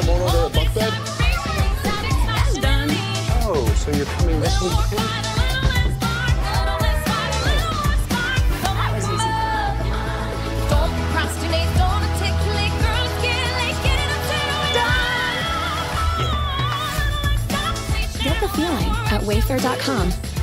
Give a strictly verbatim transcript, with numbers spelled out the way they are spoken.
mono to the bunk bed? That's done. Oh, so you're coming this weekend? That was easy. Don't procrastinate, don't articulate, girls get late, get it up to Get the feeling at wayfair dot com.